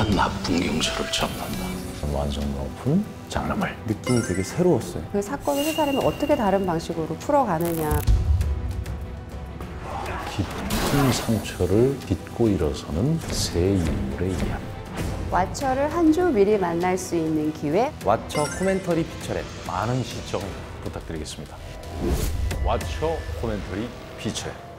온갖 나쁜 경찰을 잡는다. 완성 높은 장르물. 느낌이 되게 새로웠어요. 그 사건을 세 사람이 어떻게 다른 방식으로 풀어가느냐. 깊은 상처를 딛고 일어서는 세 인물의 이야기. 왓처를 한 주 미리 만날 수 있는 기회. 왓처 코멘터리 피처랩. 많은 시청 부탁드리겠습니다. 왓처 코멘터리 피처.